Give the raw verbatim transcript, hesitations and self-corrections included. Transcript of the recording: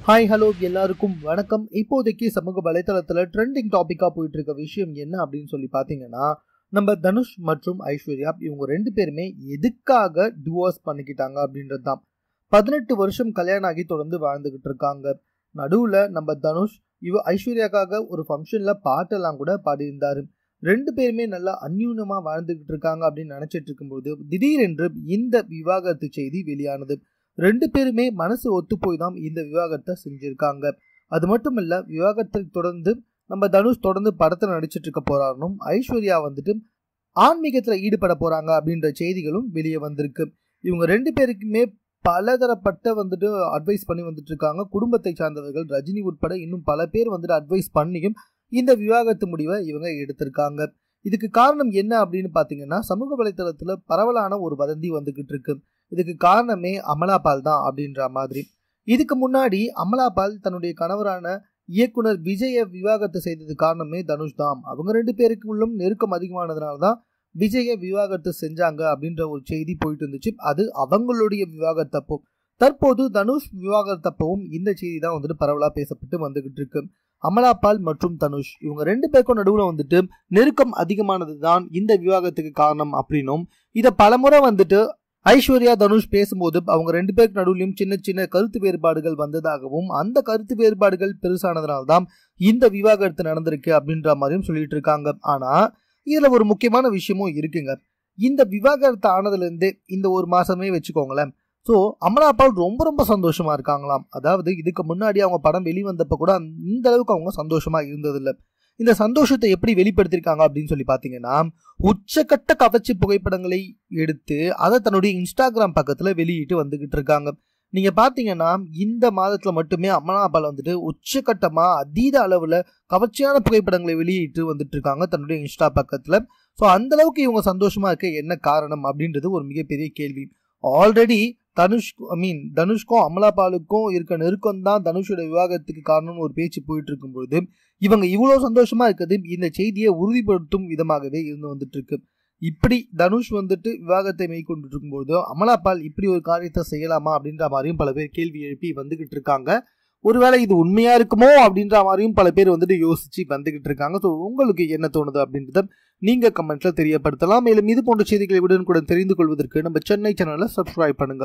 Hi hello எல்லாருக்கும் வணக்கம். இப்போதைக்கு சமூக வலைத்தளத்துல ட்ரெண்டிங் டாபிக்கா போயிட்டு இருக்க விஷயம் என்ன அப்படின்னு சொல்லி பாத்தீங்கன்னா, நம்ம தனுஷ் மற்றும் ஐஸ்வர்யா இவங்க ரெண்டு பேருமே எதுக்காக டிவோர்ஸ் பண்ணிக்கிட்டாங்க அப்படின்றது தான். பதினெட்டு வருஷம் கல்யாணம் ஆகி தொடர்ந்து வாழ்ந்துகிட்டு இருக்காங்க. நடுவுல நம்ம தனுஷ் இவ ஐஸ்வர்யாக்காக ஒரு ஃபங்க்ஷன்ல பாட்டெல்லாம் கூட பாடியிருந்தாரு. ரெண்டு பேருமே நல்லா அந்யூனமா வாழ்ந்துகிட்டு இருக்காங்க அப்படின்னு நினைச்சிட்டு இருக்கும்போது திடீரென்று இந்த விவாகரத்து செய்தி வெளியானது. ரெண்டு பேருமே மனசு ஒத்து போய் தான் இந்த விவாகரத்தை செஞ்சிருக்காங்க. அது மட்டும் இல்ல, விவாகரத்தை தொடர்ந்து நம்ம தனுஷ் தொடர்ந்து படத்துல நடிச்சிட்டு இருக்க போறாருனும், ஐஸ்வர்யா வந்துட்டு ஆன்மீகத்துல ஈடுபட போறாங்க அப்படின்ற செய்திகளும் வெளியே வந்திருக்கு. இவங்க ரெண்டு பேருக்குமே பலதரப்பட்ட வந்துட்டு அட்வைஸ் பண்ணி வந்துட்டு இருக்காங்க. குடும்பத்தை சார்ந்தவர்கள், ரஜினி உட்பட இன்னும் பல பேர் வந்துட்டு அட்வைஸ் பண்ணியும் இந்த விவாகரத்து முடிவை இவங்க எடுத்திருக்காங்க. இதுக்கு காரணம் என்ன அப்படின்னு பாத்தீங்கன்னா, சமூக வலைத்தளத்துல பரவலான ஒரு வதந்தி வந்துகிட்டு இருக்கு. இதுக்கு காரணமே அமலா பால் தான் அப்படின்ற மாதிரி. இதுக்கு முன்னாடி அமலா பால் தன்னுடைய கணவரான இயக்குனர் விஜய விவாகரத்து செய்தது காரணமே தனுஷ் தான். அவங்க ரெண்டு பேருக்குள்ளும் நெருக்கம் அதிகமானதுனாலதான் விஜய விவாகரத்து செஞ்சாங்க அப்படின்ற ஒரு செய்தி போயிட்டு இருந்துச்சு. அது அவங்களுடைய விவாகரத்தப்போ. தற்போது தனுஷ் விவாகரத்தப்பவும் இந்த செய்தி தான் வந்துட்டு பரவலா பேசப்பட்டு வந்துகிட்டு இருக்கு. அமலா பால் மற்றும் தனுஷ் இவங்க ரெண்டு பேருக்கும் நடுவுல வந்துட்டு நெருக்கம் அதிகமானது தான் இந்த விவாகரத்துக்கு காரணம் அப்படின்னும், இதை பலமுறை வந்துட்டு ஐஸ்வர்யா தனுஷ் பேசும்போது அவங்க ரெண்டு பேருக்கு நடுவிலும் சின்ன சின்ன கருத்து வேறுபாடுகள் வந்ததாகவும், அந்த கருத்து வேறுபாடுகள் பெருசானதுனால்தான் இந்த விவாகரத்து நடந்திருக்கு அப்படின்ற மாதிரியும் சொல்லிட்டு இருக்காங்க. ஆனா இதுல ஒரு முக்கியமான விஷயமும் இருக்குங்க. இந்த விவாகரத்து ஆனதுல இருந்தே இந்த ஒரு மாசமே வச்சுக்கோங்களேன், ஸோ அமலா பால் ரொம்ப ரொம்ப சந்தோஷமா இருக்காங்களாம். அதாவது இதுக்கு முன்னாடி அவங்க படம் வெளிவந்தப்ப கூட இந்த அளவுக்கு அவங்க சந்தோஷமா இருந்ததில்லை. இந்த சந்தோஷத்தை எப்படி வெளிப்படுத்திருக்காங்க அப்படின்னு சொல்லி பாத்தீங்கன்னா, உச்சக்கட்ட கவர்ச்சி புகைப்படங்களை எடுத்து அதை தன்னுடைய இன்ஸ்டாகிராம் பக்கத்துல வெளியிட்டு வந்துகிட்டு இருக்காங்க. நீங்க பாத்தீங்கன்னா இந்த மாதத்துல மட்டுமே அமலா பால் வந்துட்டு உச்சக்கட்டமா அதீத அளவுல கவர்ச்சியான புகைப்படங்களை வெளியிட்டு வந்துட்டு இருக்காங்க தன்னுடைய இன்ஸ்டா பக்கத்துல. ஸோ அந்த அளவுக்கு இவங்க சந்தோஷமா இருக்க என்ன காரணம் அப்படின்றது ஒரு மிகப்பெரிய கேள்வி. ஆல்ரெடி தனுஷ் ஐ மீன் தனுஷ்கும் அமலா பாலுக்கும் இருக்க நெருக்கம் தான் தனுஷோட விவாகரத்துக்கு காரணம்னு ஒரு பேச்சு போயிட்டு இருக்கும்பொழுது, இவங்க இவ்வளவு சந்தோஷமா இருக்கிறது இந்த செய்தியை உறுதிப்படுத்தும் விதமாகவே இருந்து வந்துட்டு இருக்கு. இப்படி தனுஷ் வந்துட்டு விவாகரத்தை மேற்கொண்டு இருக்கும்போது அமலா பால் இப்படி ஒரு காரியத்தை செய்யலாமா அப்படின்ற மாதிரியும் பல பேர் கேள்வி எழுப்பி வந்துகிட்டு இருக்காங்க. ஒருவேளை இது உண்மையா இருக்குமோ அப்படின்ற மாதிரியும் பல பேர் வந்துட்டு யோசிச்சு வந்துகிட்டு இருக்காங்க. ஸோ உங்களுக்கு என்ன தோணுது அப்படின்றத நீங்க கமெண்ட்ல தெரியப்படுத்தலாம். மேலும் இது போன்ற செய்திகளை உடனுக்குடன் தெரிந்து கொள்வதற்கு நம்ம சென்னை சேனலை சப்ஸ்கிரைப் பண்ணுங்க.